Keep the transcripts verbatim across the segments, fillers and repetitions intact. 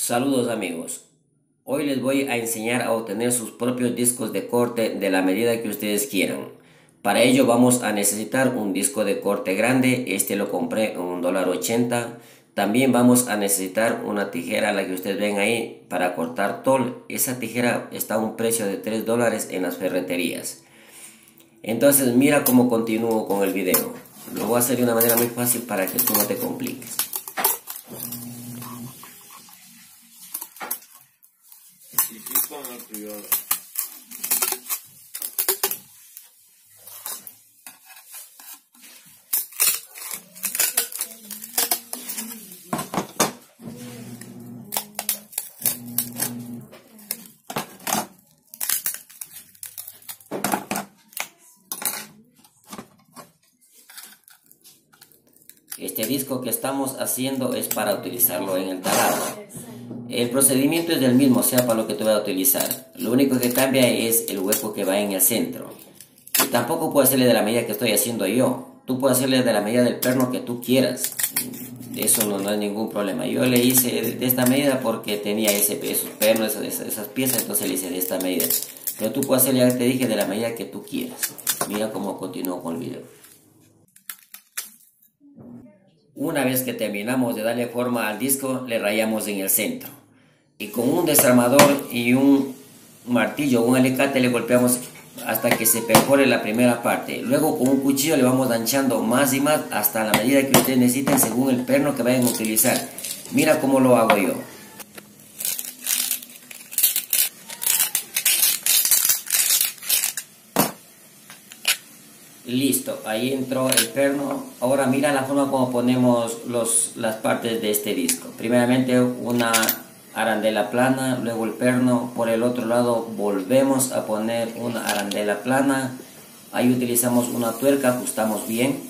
Saludos amigos, hoy les voy a enseñar a obtener sus propios discos de corte de la medida que ustedes quieran. Para ello vamos a necesitar un disco de corte grande, este lo compré en un dólar ochenta. También vamos a necesitar una tijera, la que ustedes ven ahí, para cortar tol. Esa tijera está a un precio de tres dólares en las ferreterías. Entonces mira cómo continúo con el video. Lo voy a hacer de una manera muy fácil para que tú no te compliques. Este disco que estamos haciendo es para utilizarlo en el taladro. El procedimiento es el mismo, sea para lo que tú vas a utilizar. Lo único que cambia es el hueco que va en el centro. Y tampoco puedes hacerle de la medida que estoy haciendo yo. Tú puedes hacerle de la medida del perno que tú quieras. Eso no, no es ningún problema. Yo le hice de esta medida porque tenía ese, esos pernos, esas, esas piezas, entonces le hice de esta medida. Pero tú puedes hacerle, ya te dije, de la medida que tú quieras. Mira cómo continúo con el video. Una vez que terminamos de darle forma al disco, le rayamos en el centro. Y con un desarmador y un martillo o un alicate le golpeamos hasta que se perfore la primera parte. Luego con un cuchillo le vamos anchando más y más hasta la medida que ustedes necesiten según el perno que vayan a utilizar. Mira cómo lo hago yo. Listo, ahí entró el perno. Ahora mira la forma como ponemos los, las partes de este disco. Primeramente una arandela plana, luego el perno. Por el otro lado volvemos a poner una arandela plana. Ahí utilizamos una tuerca, ajustamos bien.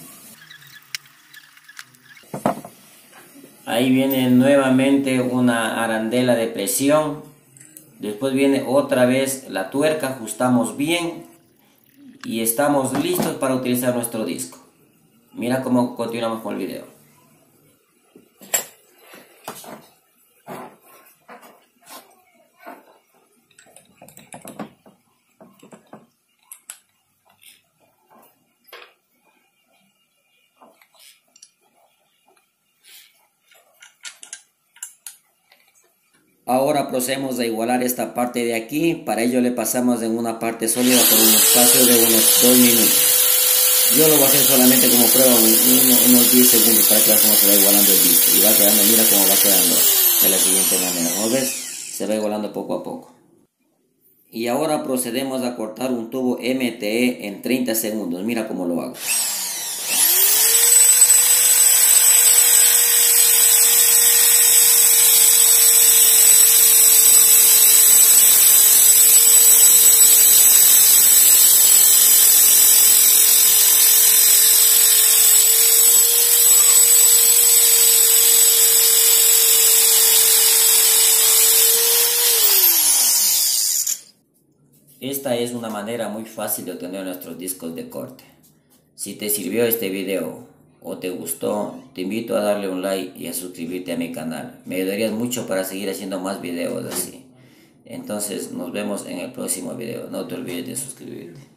Ahí viene nuevamente una arandela de presión. Después viene otra vez la tuerca, ajustamos bien. Y estamos listos para utilizar nuestro disco. Mira cómo continuamos con el video. Ahora procedemos a igualar esta parte de aquí. Para ello le pasamos en una parte sólida por un espacio de unos dos minutos. Yo lo voy a hacer solamente como prueba unos, unos diez segundos para que veas cómo se va igualando el disco. Y va quedando, mira cómo va quedando de la siguiente manera. Como ves, se va igualando poco a poco. Y ahora procedemos a cortar un tubo M T E en treinta segundos. Mira cómo lo hago. Esta es una manera muy fácil de obtener nuestros discos de corte. Si te sirvió este video o te gustó, te invito a darle un like y a suscribirte a mi canal. Me ayudarías mucho para seguir haciendo más videos así. Entonces nos vemos en el próximo video. No te olvides de suscribirte.